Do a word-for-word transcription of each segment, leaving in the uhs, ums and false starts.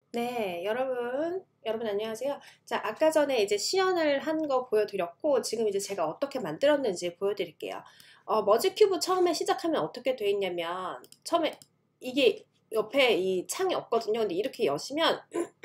네, 여러분, 여러분 안녕하세요. 자, 아까 전에 이제 시연을 한 거 보여드렸고, 지금 이제 제가 어떻게 만들었는지 보여드릴게요. 어, 머지큐브 처음에 시작하면 어떻게 돼 있냐면, 처음에 이게 옆에 이 창이 없거든요. 근데 이렇게 여시면,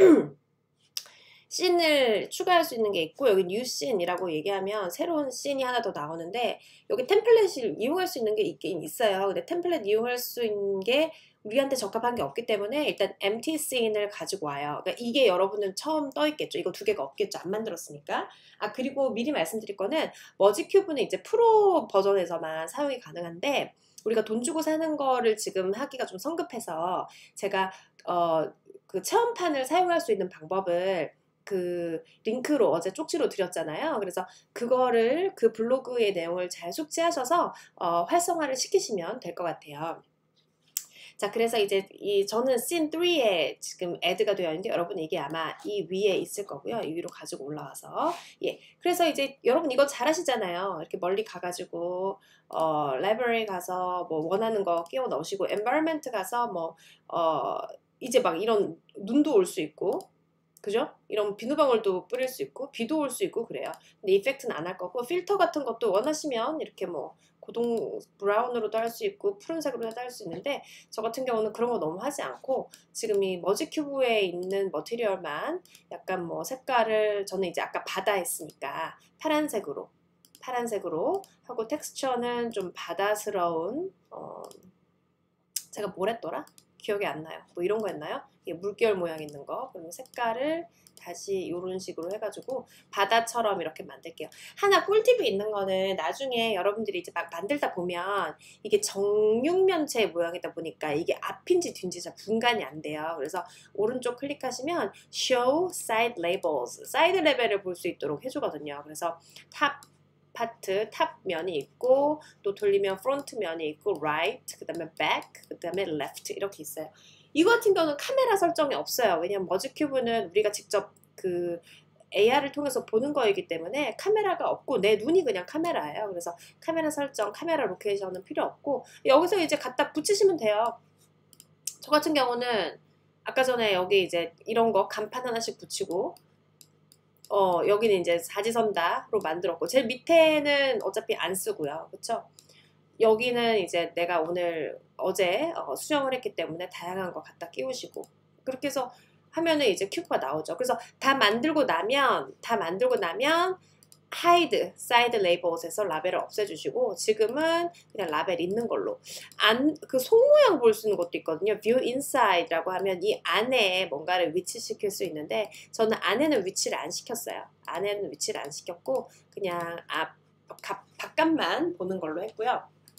씬을 추가할 수 있는 게 있고, 여기 뉴 씬이라고 얘기하면 새로운 씬이 하나 더 나오는데, 여기 템플릿을 이용할 수 있는 게 있긴 있어요. 근데 템플릿 이용할 수 있는 게 우리한테 적합한 게 없기 때문에 일단 empty 씬을 가지고 와요. 그러니까 이게 여러분은 처음 떠 있겠죠. 이거 두 개가 없겠죠. 안 만들었으니까. 아, 그리고 미리 말씀드릴 거는 머지큐브는 이제 프로 버전에서만 사용이 가능한데, 우리가 돈 주고 사는 거를 지금 하기가 좀 성급해서 제가 어, 그 체험판을 사용할 수 있는 방법을 그 링크로 어제 쪽지로 드렸잖아요. 그래서 그거를 그 블로그의 내용을 잘 숙지하셔서 어, 활성화를 시키시면 될 것 같아요. 자, 그래서 이제 이 저는 씬 삼에 지금 애드가 되어 있는데 여러분 이게 아마 이 위에 있을 거고요. 이 위로 가지고 올라와서 예. 그래서 이제 여러분 이거 잘 하시잖아요. 이렇게 멀리 가가지고 어 라이브러리 가서 뭐 원하는 거 끼워 넣으시고 environment 가서 뭐 어 이제 막 이런 눈도 올 수 있고 그죠? 이런 비누방울도 뿌릴 수 있고 비도 올 수 있고 그래요. 근데 이펙트는 안 할 거고 필터 같은 것도 원하시면 이렇게 뭐 고동 브라운으로도 할 수 있고 푸른색으로도 할 수 있는데 저 같은 경우는 그런 거 너무 하지 않고 지금 이 머지큐브에 있는 머티리얼만 약간 뭐 색깔을 저는 이제 아까 바다 했으니까 파란색으로 파란색으로 하고 텍스처는 좀 바다스러운 어 제가 뭘 했더라? 기억이 안 나요. 뭐 이런 거 했나요? 이게 물결 모양 있는 거. 그러면 색깔을 다시 이런 식으로 해가지고 바다처럼 이렇게 만들게요. 하나 꿀팁이 있는 거는 나중에 여러분들이 이제 막 만들다 보면 이게 정육면체 모양이다 보니까 이게 앞인지 뒤인지 잘 분간이 안 돼요. 그래서 오른쪽 클릭하시면 Show Side Labels, 사이드 레벨을 볼 수 있도록 해주거든요. 그래서 탑 파트 탑 면이 있고 또 돌리면 프론트 면이 있고 right 그 다음에 back 그 다음에 left 이렇게 있어요. 이거 같은 경우는 카메라 설정이 없어요. 왜냐면 머지큐브는 우리가 직접 그 에이아르을 통해서 보는 거이기 때문에 카메라가 없고 내 눈이 그냥 카메라예요. 그래서 카메라 설정, 카메라 로케이션은 필요 없고 여기서 이제 갖다 붙이시면 돼요. 저 같은 경우는 아까 전에 여기 이제 이런 거 간판 하나씩 붙이고 어, 여기는 이제 사지선다로 만들었고, 제일 밑에는 어차피 안 쓰고요. 그쵸? 여기는 이제 내가 오늘 어제 어, 수정을 했기 때문에 다양한 거 갖다 끼우시고, 그렇게 해서 하면은 이제 큐브가 나오죠. 그래서 다 만들고 나면, 다 만들고 나면, hide, side labels에서 라벨을 없애주시고 지금은 그냥 라벨 있는 걸로 안, 그 속모양 볼 수 있는 것도 있거든요. view inside라고 하면 이 안에 뭔가를 위치시킬 수 있는데 저는 안에는 위치를 안 시켰어요. 안에는 위치를 안 시켰고 그냥 앞, 바깥만 보는 걸로 했고요.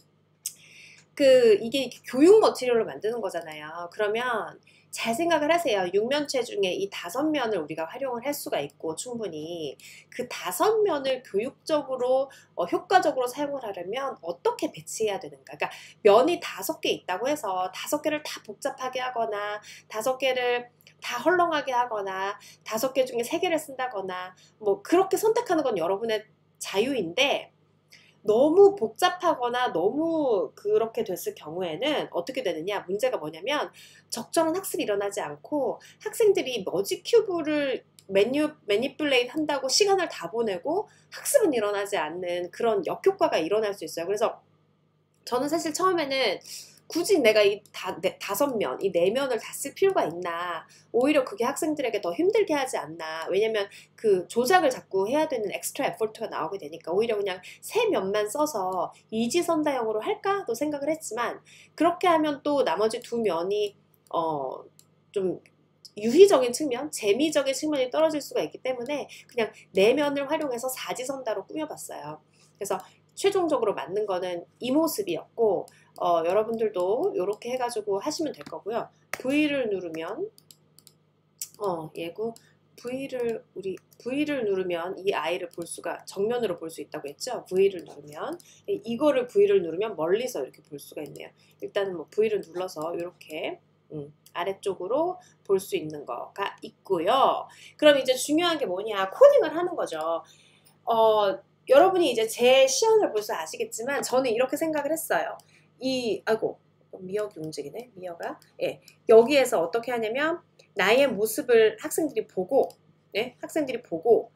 그 이게 교육 머티리얼로 만드는 거잖아요. 그러면 잘 생각을 하세요. 육면체 중에 이 다섯 면을 우리가 활용을 할 수가 있고 충분히 그 다섯 면을 교육적으로 어, 효과적으로 사용을 하려면 어떻게 배치해야 되는가. 그러니까 면이 다섯 개 있다고 해서 다섯 개를 다 복잡하게 하거나 다섯 개를 다 헐렁하게 하거나 다섯 개 중에 세 개를 쓴다거나 뭐 그렇게 선택하는 건 여러분의 자유인데 너무 복잡하거나 너무 그렇게 됐을 경우에는 어떻게 되느냐 문제가 뭐냐면 적절한 학습이 일어나지 않고 학생들이 머지큐브를 매뉴, 매니플레이트 한다고 시간을 다 보내고 학습은 일어나지 않는 그런 역효과가 일어날 수 있어요. 그래서 저는 사실 처음에는 굳이 내가 이 다, 네, 다섯 면, 이 네 면을 다 쓸 필요가 있나. 오히려 그게 학생들에게 더 힘들게 하지 않나. 왜냐면 그 조작을 자꾸 해야 되는 엑스트라 에포트가 나오게 되니까 오히려 그냥 세 면만 써서 이지선다형으로 할까도 생각을 했지만 그렇게 하면 또 나머지 두 면이 어, 좀 유희적인 측면, 재미적인 측면이 떨어질 수가 있기 때문에 그냥 네 면을 활용해서 사지선다로 꾸며봤어요. 그래서 최종적으로 만든 거는 이 모습이었고 어, 여러분들도 이렇게 해가지고 하시면 될 거고요. V를 누르면 어, 예고 V를 우리 V를 누르면 이 아이를 볼 수가 정면으로 볼 수 있다고 했죠. V를 누르면 이거를 V를 누르면 멀리서 이렇게 볼 수가 있네요. 일단은 뭐 V를 눌러서 이렇게 음, 아래쪽으로 볼 수 있는 거가 있고요. 그럼 이제 중요한 게 뭐냐? 코딩을 하는 거죠. 어, 여러분이 이제 제 시연을 벌써 아시겠지만 저는 이렇게 생각을 했어요. 이 아이고 미역이 움직이네. 미역아. 예. 여기에서 어떻게 하냐면 나의 모습을 학생들이 보고, 네? 학생들이 보고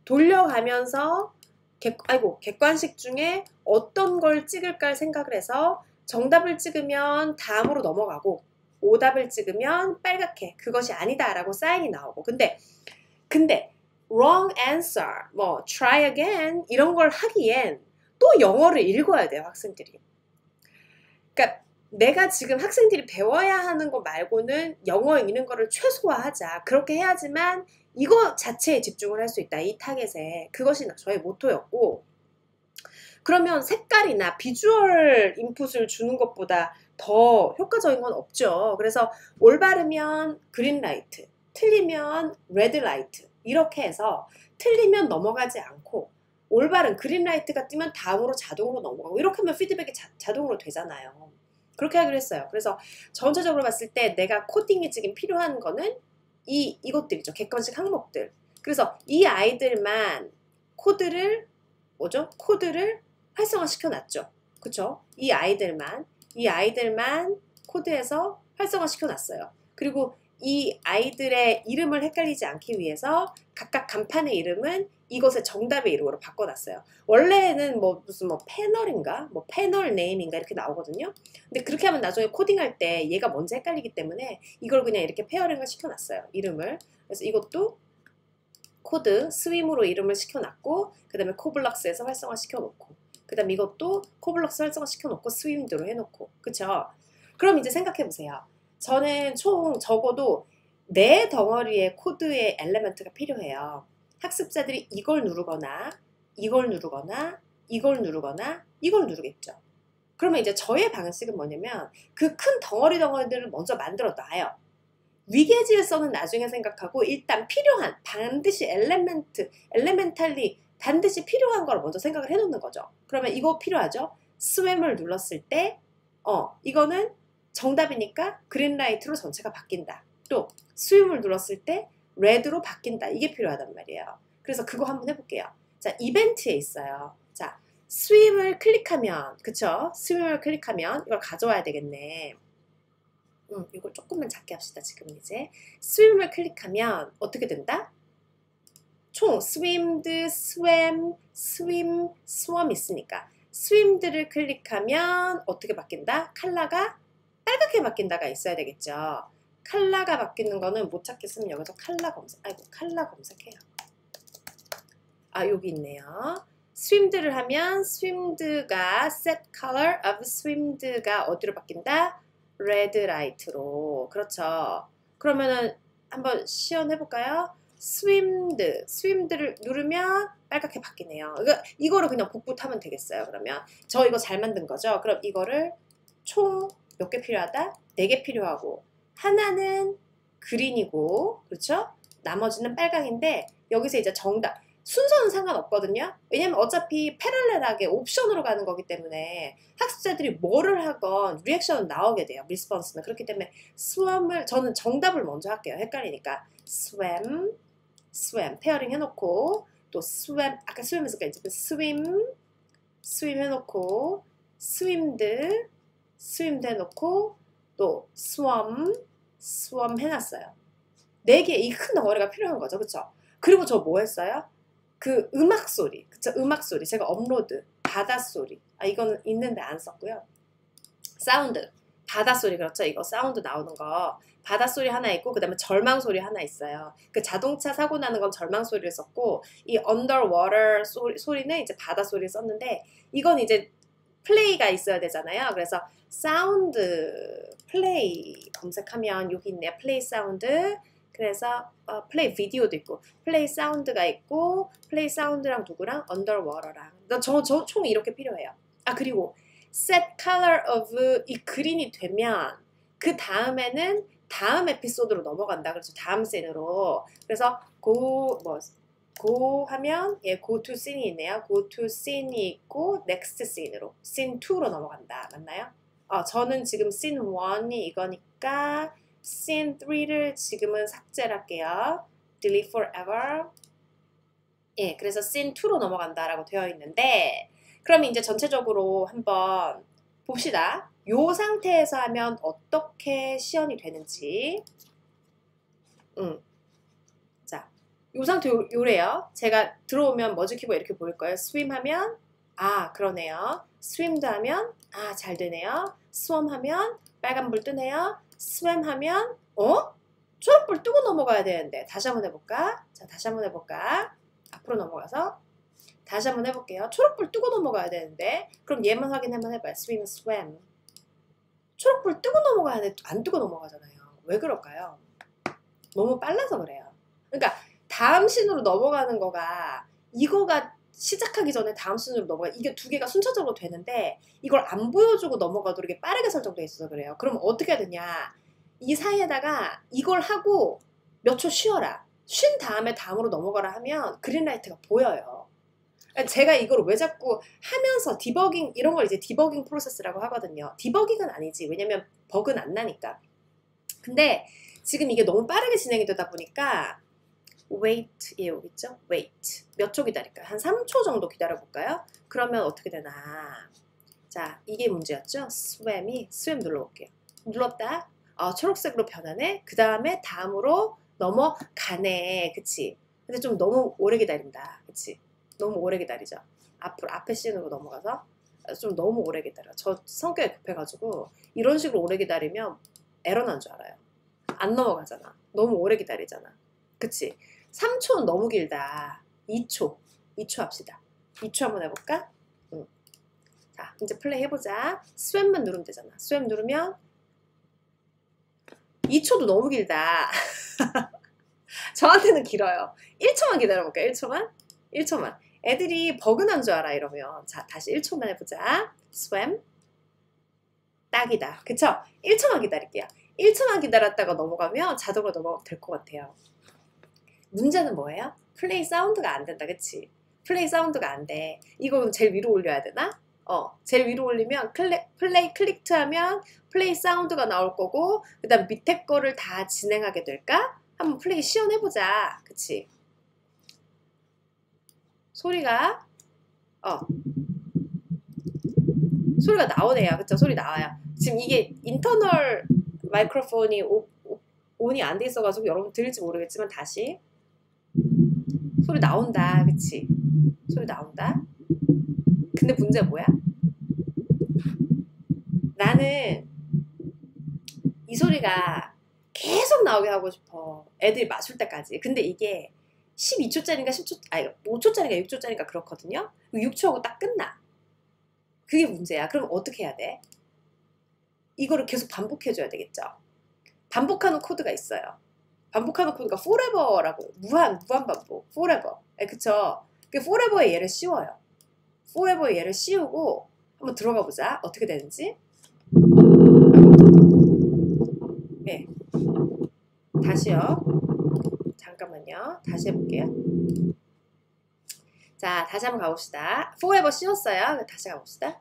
돌려가면서 객, 아이고, 객관식 중에 어떤 걸 찍을까 생각을 해서 정답을 찍으면 다음으로 넘어가고 오답을 찍으면 빨갛게 그것이 아니다 라고 사인이 나오고 근데 근데 wrong answer, 뭐 try again 이런 걸 하기엔 또 영어를 읽어야 돼요 학생들이. 그러니까 내가 지금 학생들이 배워야 하는 거 말고는 영어 읽는 거를 최소화하자. 그렇게 해야지만 이거 자체에 집중을 할 수 있다. 이 타겟에. 그것이 저의 모토였고 그러면 색깔이나 비주얼 인풋을 주는 것보다 더 효과적인 건 없죠. 그래서 올바르면 그린라이트, 틀리면 레드라이트 이렇게 해서 틀리면 넘어가지 않고 올바른 그린라이트가 뜨면 다음으로 자동으로 넘어가고 이렇게 하면 피드백이 자, 자동으로 되잖아요. 그렇게 하기로 했어요. 그래서 전체적으로 봤을 때 내가 코딩이 지금 필요한 거는 이, 이것들이죠. 객관식 항목들. 그래서 이 아이들만 코드를, 뭐죠? 코드를 활성화 시켜놨죠. 그쵸? 이 아이들만, 이 아이들만 코드에서 활성화 시켜놨어요. 그리고 이 아이들의 이름을 헷갈리지 않기 위해서 각각 간판의 이름은 이것의 정답의 이름으로 바꿔놨어요. 원래는 뭐 무슨 뭐 패널인가? 뭐 패널 네임인가 이렇게 나오거든요. 근데 그렇게 하면 나중에 코딩할 때 얘가 먼저 헷갈리기 때문에 이걸 그냥 이렇게 페어링을 시켜놨어요. 이름을. 그래서 이것도 코드 스윰으로 이름을 시켜놨고 그 다음에 코블럭스에서 활성화 시켜놓고 그 다음에 이것도 코블럭스 활성화 시켜놓고 스윰드로 해놓고 그쵸? 그럼 이제 생각해보세요. 저는 총 적어도 네 덩어리의 코드의 엘리멘트가 필요해요. 학습자들이 이걸 누르거나 이걸 누르거나 이걸 누르거나 이걸 누르겠죠. 그러면 이제 저의 방식은 뭐냐면 그 큰 덩어리 덩어리들을 먼저 만들어 놔요. 위계질서는 나중에 생각하고 일단 필요한 반드시 엘레멘트, 엘레멘탈리 반드시 필요한 걸 먼저 생각을 해놓는 거죠. 그러면 이거 필요하죠? 스웸을 눌렀을 때 어 이거는 정답이니까 그린라이트로 전체가 바뀐다. 또 스윰을 눌렀을 때 레드로 바뀐다. 이게 필요하단 말이에요. 그래서 그거 한번 해볼게요. 자, 이벤트에 있어요. 자, 스윰을 클릭하면, 그쵸? 스윰을 클릭하면 이걸 가져와야 되겠네. 음, 이걸 조금만 작게 합시다. 지금 이제 스윰을 클릭하면 어떻게 된다? 총 스윰드, 스웸, 스윰, 스웜 있으니까 스윰드를 클릭하면 어떻게 바뀐다? 컬러가 빨갛게 바뀐다가 있어야 되겠죠. 컬러가 바뀌는 거는 못 찾겠으면 여기서 컬러 검색, 아이고 컬러 검색해요. 아 여기 있네요. 스윰드를 하면 스윰드가 set color of 스윰드가 어디로 바뀐다? red light로. 그렇죠. 그러면은 한번 시연해 볼까요? 스윰드, 스윰드를 누르면 빨갛게 바뀌네요. 이거, 이거를 그냥 복붙하면 되겠어요. 그러면 저 이거 잘 만든 거죠. 그럼 이거를 총 몇 개 필요하다? 네 개 필요하고 하나는 그린이고 그렇죠? 나머지는 빨강인데 여기서 이제 정답 순서는 상관없거든요. 왜냐면 어차피 패럴렐하게 옵션으로 가는 거기 때문에 학습자들이 뭐를 하건 리액션은 나오게 돼요. 리스폰스는. 그렇기 때문에 스웸을 저는 정답을 먼저 할게요. 헷갈리니까 스웸, 스웸 페어링 해놓고 또 스웸 아까 스웸 했을까 이제 스윰, 스윰 해놓고 스윰드, 스윰드 해놓고 또 스웜, 스웜 해놨어요. 네 개 이 큰 덩어리가 필요한 거죠. 그쵸? 그리고 저 뭐 했어요? 그 음악 소리, 그쵸? 음악 소리. 제가 업로드, 바다 소리. 아, 이거는 있는데 안 썼고요. 사운드, 바다 소리. 그렇죠? 이거 사운드 나오는 거. 바다 소리 하나 있고, 그 다음에 절망 소리 하나 있어요. 그 자동차 사고 나는 건 절망 소리를 썼고, 이 underwater 소리, 소리는 이제 바다 소리를 썼는데, 이건 이제 플레이가 있어야 되잖아요. 그래서 사운드, 플레이 검색하면 여기 있네요. 플레이 사운드. 그래서 어, 플레이 비디오도 있고 플레이 사운드가 있고 플레이 사운드랑 누구랑 언더워터랑 저, 저 총 이렇게 필요해요. 아 그리고 set color of 이 그린이 되면 그 다음에는 다음 에피소드로 넘어간다. 그래서 다음 씬으로 그래서 go 뭐 go 하면 예 go to scene이 있네요. go to scene이 있고 next scene으로 scene 이로 넘어간다. 맞나요? 어, 저는 지금 scene 일이 이거니까 scene 삼를 지금은 삭제를 할게요. delete forever. 예, 그래서 scene 이로 넘어간다라고 되어 있는데 그럼 이제 전체적으로 한번 봅시다. 요 상태에서 하면 어떻게 시연이 되는지. 음. 자, 요 상태 요, 요래요. 제가 들어오면 머지 키보드 이렇게 보일 거예요. swim 하면 아 그러네요. swim도 하면 아 잘 되네요. swim 하면 빨간불 뜨네요. swim 하면 어? 초록불 뜨고 넘어가야 되는데 다시 한번 해볼까? 자 다시 한번 해볼까? 앞으로 넘어가서 다시 한번 해볼게요. 초록불 뜨고 넘어가야 되는데 그럼 얘만 확인 한번 해봐요. swim, swam. 초록불 뜨고 넘어가야 돼. 안 뜨고 넘어가잖아요. 왜 그럴까요? 너무 빨라서 그래요. 그러니까 다음 씬으로 넘어가는 거가 이거가 시작하기 전에 다음 씬으로 넘어가 이게 두 개가 순차적으로 되는데 이걸 안 보여주고 넘어가도록 이게 빠르게 설정돼 있어서 그래요. 그럼 어떻게 해야 되냐? 이 사이에다가 이걸 하고 몇 초 쉬어라. 쉰 다음에 다음으로 넘어가라 하면 그린라이트가 보여요. 제가 이걸 왜 자꾸 하면서 디버깅 이런 걸 이제 디버깅 프로세스라고 하거든요. 디버깅은 아니지. 왜냐면 버그는 안 나니까. 근데 지금 이게 너무 빠르게 진행이 되다 보니까 wait 예 여기 있죠? wait 몇 초 기다릴까요? 한 삼 초 정도 기다려볼까요? 그러면 어떻게 되나 자 이게 문제였죠? swam이 swam 눌러볼게요. 눌렀다 아 초록색으로 변하네. 그 다음에 다음으로 넘어가네. 그치? 근데 좀 너무 오래 기다린다. 그치? 너무 오래 기다리죠? 앞으로 앞에 씬으로 넘어가서 좀 너무 오래 기다려. 저 성격이 급해가지고 이런 식으로 오래 기다리면 에러 난 줄 알아요. 안 넘어가잖아. 너무 오래 기다리잖아. 그치? 삼 초는 너무 길다. 이 초. 이 초 합시다. 이 초 한번 해볼까? 응. 자, 이제 플레이 해보자. swam만 누르면 되잖아. swam 누르면 이 초도 너무 길다. 저한테는 길어요. 일 초만 기다려볼까? 일 초만? 일 초만. 애들이 버그 난 줄 알아 이러면. 자, 다시 일 초만 해보자. swam. 딱이다. 그쵸? 일 초만 기다릴게요. 일 초만 기다렸다가 넘어가면 자동으로 넘어가면 될 것 같아요. 문제는 뭐예요? 플레이 사운드가 안 된다. 그치? 플레이 사운드가 안 돼. 이거 제일 위로 올려야 되나? 어, 제일 위로 올리면 클레, 플레이 클릭트 하면 플레이 사운드가 나올 거고 그 다음 밑에 거를 다 진행하게 될까? 한번 플레이 시연해보자. 그치? 소리가 어 소리가 나오네요. 그쵸? 소리 나와요. 지금 이게 인터널 마이크로폰이 오, 오, 온이 안 돼 있어가지고 여러분 들을지 모르겠지만 다시 소리 나온다. 그치? 소리 나온다. 근데 문제가 뭐야? 나는 이 소리가 계속 나오게 하고 싶어. 애들이 맞출 때까지. 근데 이게 십이 초짜리인가 십 초, 아니 오 초짜리인가 육 초짜리인가 그렇거든요. 육 초하고 딱 끝나. 그게 문제야. 그럼 어떻게 해야 돼? 이거를 계속 반복해줘야 되겠죠. 반복하는 코드가 있어요. 반복하는 코드가 forever라고 무한 무한 반복 forever. 네, 그쵸? 그 forever의 얘를 씌워요. forever의 얘를 씌우고 한번 들어가 보자. 어떻게 되는지. 네. 다시요. 잠깐만요. 다시 해볼게요. 자, 다시 한번 가봅시다. forever 씌웠어요. 다시 가봅시다.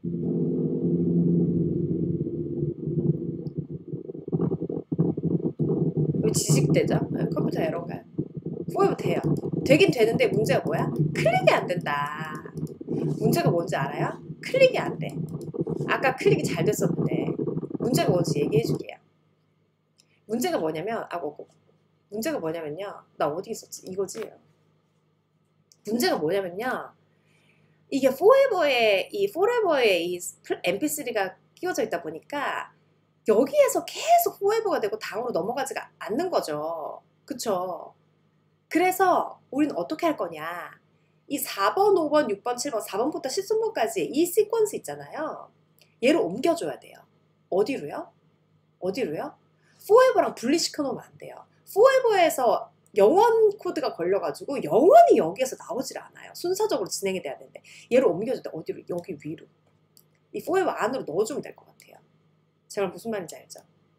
왜 지직되죠? 네, 컴퓨터 에러인가요? forever 돼요. 되긴 되는데 문제가 뭐야? 클릭이 안 된다. 문제가 뭔지 알아요? 클릭이 안 돼. 아까 클릭이 잘 됐었는데 문제가 뭔지 얘기해 줄게요. 문제가 뭐냐면 아고 문제가 뭐냐면요. 나 어디 있었지? 이거지. 문제가 뭐냐면요. 이게 forever에 이 forever에 이 엠피쓰리가 끼워져 있다 보니까 여기에서 계속 forever가 되고 다음으로 넘어가지가 않는 거죠. 그쵸? 그래서 우리는 어떻게 할 거냐? 이 사 번, 오 번, 육 번, 칠 번, 사 번부터 십삼 번까지 이 시퀀스 있잖아요. 얘를 옮겨줘야 돼요. 어디로요? 어디로요? forever랑 분리시켜 놓으면 안 돼요. forever에서 영원 코드가 걸려가지고 영원히 여기에서 나오질 않아요. 순서적으로 진행이 돼야 되는데 얘를 옮겨줄 때 어디로? 여기 위로. 이 forever 안으로 넣어주면 될 것 같아요. 제가 무슨 말인지 알죠?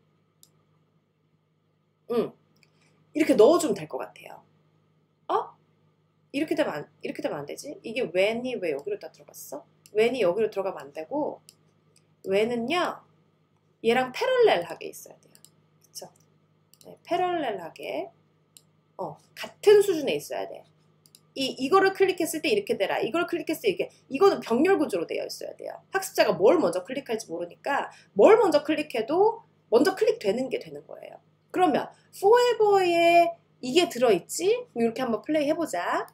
응. 이렇게 넣어주면 될 것 같아요. 어? 이렇게 되면 안, 이렇게 되면 안 되지? 이게 when이 왜 여기로 다 들어갔어? when이 여기로 들어가면 안 되고 when은요 얘랑 패럴렐하게 있어야 돼요. 그쵸? 네, 패럴렐하게 어, 같은 수준에 있어야 돼. 이, 이거를 클릭했을 때 이렇게 되라. 이걸 클릭했을 때 이렇게. 이거는 병렬 구조로 되어 있어야 돼요. 학습자가 뭘 먼저 클릭할지 모르니까 뭘 먼저 클릭해도 먼저 클릭되는 게 되는 거예요. 그러면 forever에 이게 들어있지? 이렇게 한번 플레이 해보자.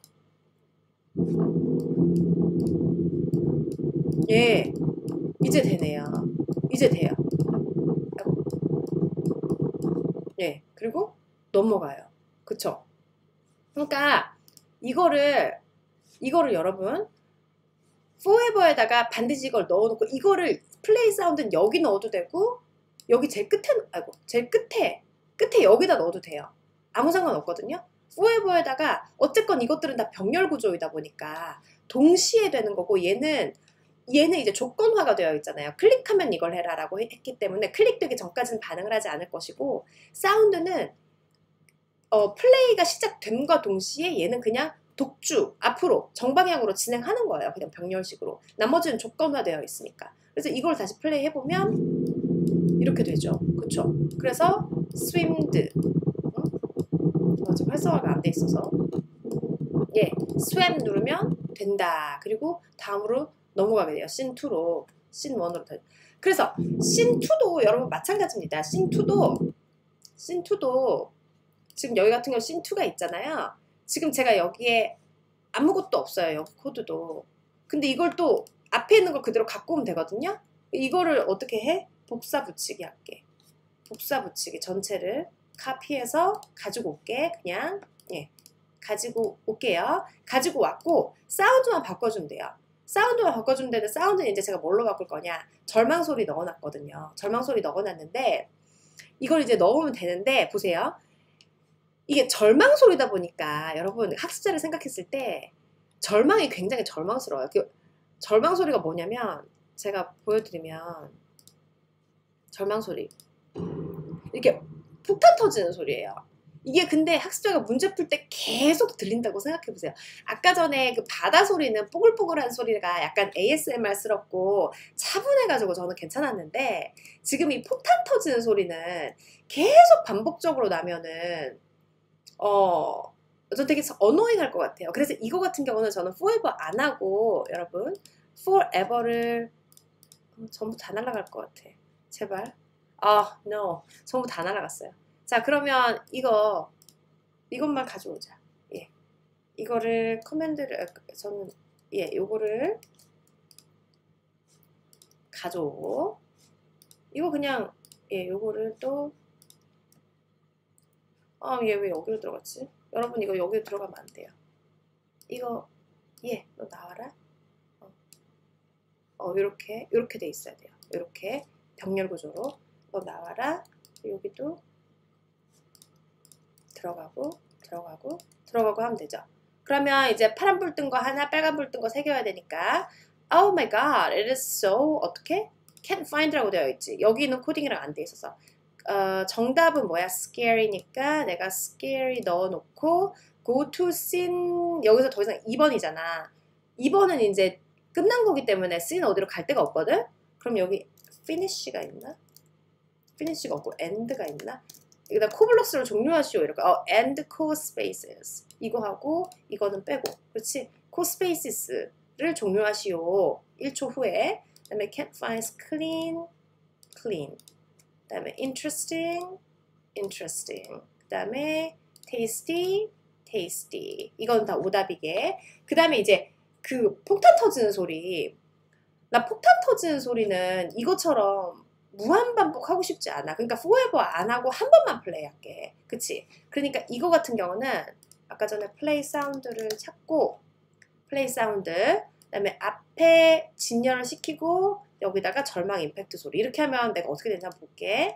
예, 이제 되네요. 이제 돼요. 예, 그리고 넘어가요. 그쵸? 그러니까 이거를 이거를 여러분 forever에다가 반드시 이걸 넣어놓고 이거를 플레이 사운드는 여기 넣어도 되고 여기 제일 끝에 아이고 제일 끝에 끝에 여기다 넣어도 돼요. 아무 상관없거든요. forever에다가 어쨌건 이것들은 다 병렬 구조이다 보니까 동시에 되는 거고 얘는 얘는 이제 조건화가 되어 있잖아요. 클릭하면 이걸 해라라고 했기 때문에 클릭되기 전까지는 반응을 하지 않을 것이고 사운드는 어, 플레이가 시작됨과 동시에 얘는 그냥 독주 앞으로 정방향으로 진행하는 거예요. 그냥 병렬식으로. 나머지는 조건화되어 있으니까. 그래서 이걸 다시 플레이 해보면 이렇게 되죠. 그쵸? 그래서 swimmed 어, 지금 활성화가 안 돼 있어서 예, swam 누르면 된다. 그리고 다음으로 넘어가게 돼요. 씬 투로 씬 원으로 그래서 씬 투도 여러분 마찬가지입니다. 씬 투도 씬 투도 지금 여기 같은 경우 씬 투가 있잖아요. 지금 제가 여기에 아무것도 없어요. 여기 코드도. 근데 이걸 또 앞에 있는 걸 그대로 갖고 오면 되거든요. 이거를 어떻게 해? 복사 붙이기 할게. 복사 붙이기 전체를 카피해서 가지고 올게. 그냥 예, 가지고 올게요. 가지고 왔고 사운드만 바꿔주면 돼요. 사운드만 바꿔주면 되는데 사운드는 이제 제가 뭘로 바꿀 거냐. 절망소리 넣어놨거든요. 절망소리 넣어놨는데 이걸 이제 넣으면 되는데 보세요. 이게 절망 소리다 보니까 여러분 학습자를 생각했을 때 절망이 굉장히 절망스러워요. 그 절망 소리가 뭐냐면 제가 보여드리면 절망 소리 이렇게 폭탄 터지는 소리예요. 이게 근데 학습자가 문제 풀 때 계속 들린다고 생각해보세요. 아까 전에 그 바다 소리는 뽀글뽀글한 소리가 약간 에이에스엠알스럽고 차분해가지고 저는 괜찮았는데 지금 이 폭탄 터지는 소리는 계속 반복적으로 나면은 어, 저 되게 어노잉 할 것 같아요. 그래서 이거 같은 경우는 저는 forever 안 하고 여러분 forever를 어, 전부 다 날아갈 것 같아. 제발. 아, no. 전부 다 날아갔어요. 자, 그러면 이거 이것만 가져오자. 예. 이거를 커맨드를 저는 예, 요거를 가져오고 이거 그냥 예, 요거를 또 아, 얘 왜 여기로 들어갔지? 여러분 이거 여기로 들어가면 안 돼요. 이거 예, 너 나와라. 어, 어 요렇게 요렇게 돼 있어야 돼요. 요렇게 병렬 구조로 너 나와라. 여기도 들어가고 들어가고 들어가고 하면 되죠. 그러면 이제 파란불 뜬 거 하나, 빨간불 뜬 거 새겨야 되니까 Oh my god, it is so 어떻게? Can't find라고 되어 있지. 여기는 코딩이랑 안 돼 있어서 어, 정답은 뭐야? scary니까 내가 scary 넣어놓고 go to scene 여기서 더 이상 이 번이잖아. 이 번은 이제 끝난 거기 때문에 scene 어디로 갈 데가 없거든? 그럼 여기 finish가 있나? finish가 없고 end가 있나? 여기다 코블록스로 종료하시오 이렇게 어, end co spaces 이거 하고 이거는 빼고 그렇지? co spaces를 종료하시오 일 초 후에 그 다음에 can't find clean clean 그 다음에 interesting, interesting. 그 다음에 tasty, tasty. 이건 다 오답이게. 그 다음에 이제 그 폭탄 터지는 소리. 나 폭탄 터지는 소리는 이것처럼 무한 반복하고 싶지 않아. 그러니까 forever 안 하고 한 번만 플레이할게. 그치? 그러니까 이거 같은 경우는 아까 전에 플레이 사운드를 찾고 플레이 사운드 그 다음에 앞에 진열을 시키고 여기다가 절망 임팩트 소리 이렇게 하면 내가 어떻게 되나 볼게.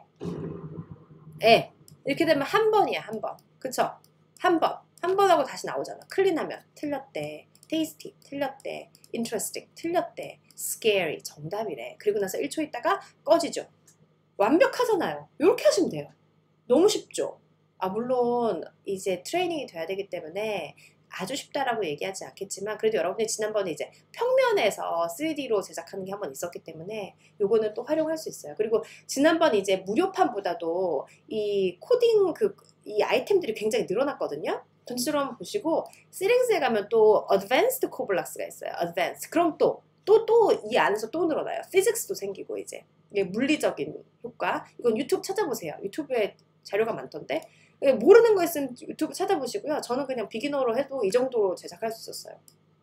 예, 이렇게 되면 한 번이야 한 번. 그쵸? 한 번. 한 번 하고 다시 나오잖아. 클린하면 틀렸대. tasty 틀렸대. interesting 틀렸대. scary 정답이래. 그리고 나서 일 초 있다가 꺼지죠. 완벽하잖아요. 이렇게 하시면 돼요. 너무 쉽죠? 아 물론 이제 트레이닝이 돼야 되기 때문에 아주 쉽다라고 얘기하지 않겠지만 그래도 여러분들이 지난번에 이제 평면에서 쓰리디로 제작하는 게 한 번 있었기 때문에 요거는 또 활용할 수 있어요. 그리고 지난번 이제 무료판보다도 이 코딩 그 이 아이템들이 굉장히 늘어났거든요. 전체적으로 한번 보시고 시링스에 가면 또 어드밴스드 코블락스가 있어요. 어드밴스. 그럼 또 또 또 이 안에서 또 늘어나요. 피직스도 생기고 이제 이게 물리적인 효과. 이건 유튜브 찾아보세요. 유튜브에 자료가 많던데. 모르는 거 있으면 유튜브 찾아보시고요. 저는 그냥 비기너로 해도 이 정도로 제작할 수 있었어요.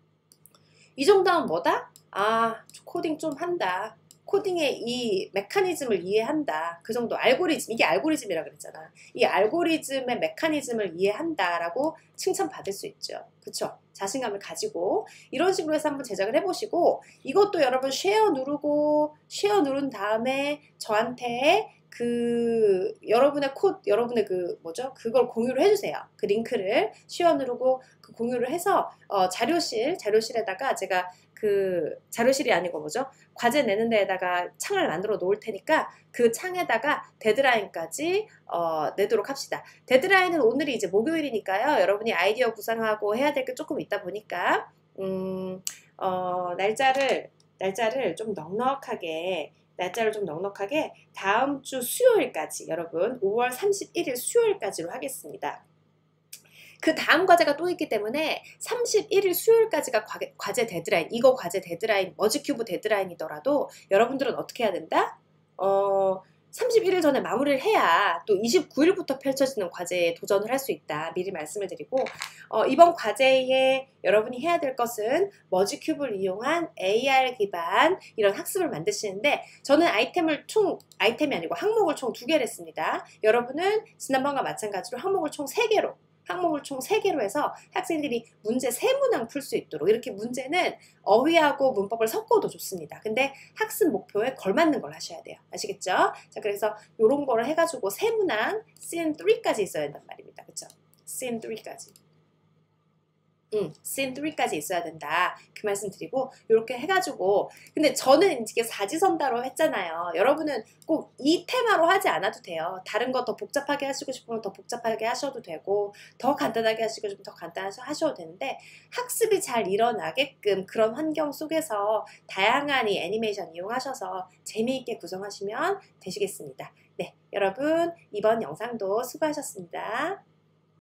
이 정도면 뭐다? 아, 코딩 좀 한다. 코딩의 이 메커니즘을 이해한다. 그 정도. 알고리즘, 이게 알고리즘이라 그랬잖아. 이 알고리즘의 메커니즘을 이해한다라고 칭찬받을 수 있죠. 그쵸? 자신감을 가지고 이런 식으로 해서 한번 제작을 해보시고, 이것도 여러분 쉐어 누르고 쉐어 누른 다음에 저한테 그 여러분의 코 여러분의 그 뭐죠? 그걸 공유를 해주세요. 그 링크를 쉐어 누르고 그 공유를 해서 어, 자료실 자료실에다가 제가 그 자료실이 아니고 뭐죠? 과제 내는 데에다가 창을 만들어 놓을 테니까 그 창에다가 데드라인까지 어, 내도록 합시다. 데드라인은 오늘이 이제 목요일이니까요. 여러분이 아이디어 구상하고 해야 될 게 조금 있다 보니까 음, 어, 날짜를 날짜를 좀 넉넉하게 날짜를 좀 넉넉하게 다음 주 수요일까지, 여러분 오월 삼십일일 수요일까지로 하겠습니다. 그 다음 과제가 또 있기 때문에 삼십일일 수요일까지가 과제, 과제 데드라인, 이거 과제 데드라인, 머지큐브 데드라인이더라도 여러분들은 어떻게 해야 된다? 어, 삼십일일 전에 마무리를 해야 또 이십구일부터 펼쳐지는 과제에 도전을 할 수 있다. 미리 말씀을 드리고, 어, 이번 과제에 여러분이 해야 될 것은 머지큐브를 이용한 에이알 기반 이런 학습을 만드시는데, 저는 아이템을 총, 아이템이 아니고 항목을 총 두 개를 했습니다. 여러분은 지난번과 마찬가지로 항목을 총 세 개로 항목을 총 세 개로 해서 학생들이 문제 세 문항 풀 수 있도록, 이렇게 문제는 어휘하고 문법을 섞어도 좋습니다. 근데 학습 목표에 걸맞는 걸 하셔야 돼요. 아시겠죠? 자, 그래서 이런 거를 해가지고 세 문항 씬 삼까지 있어야 된단 말입니다. 그쵸? 씬 삼까지. 음, 씬 삼까지 있어야 된다. 그 말씀 드리고, 이렇게 해가지고, 근데 저는 이게 사지선다로 했잖아요. 여러분은 꼭 이 테마로 하지 않아도 돼요. 다른 거 더 복잡하게 하시고 싶으면 더 복잡하게 하셔도 되고, 더 간단하게 하시고 싶으면 더 간단하게 하셔도 되는데, 학습이 잘 일어나게끔 그런 환경 속에서 다양한 이 애니메이션 이용하셔서 재미있게 구성하시면 되시겠습니다. 네, 여러분 이번 영상도 수고하셨습니다.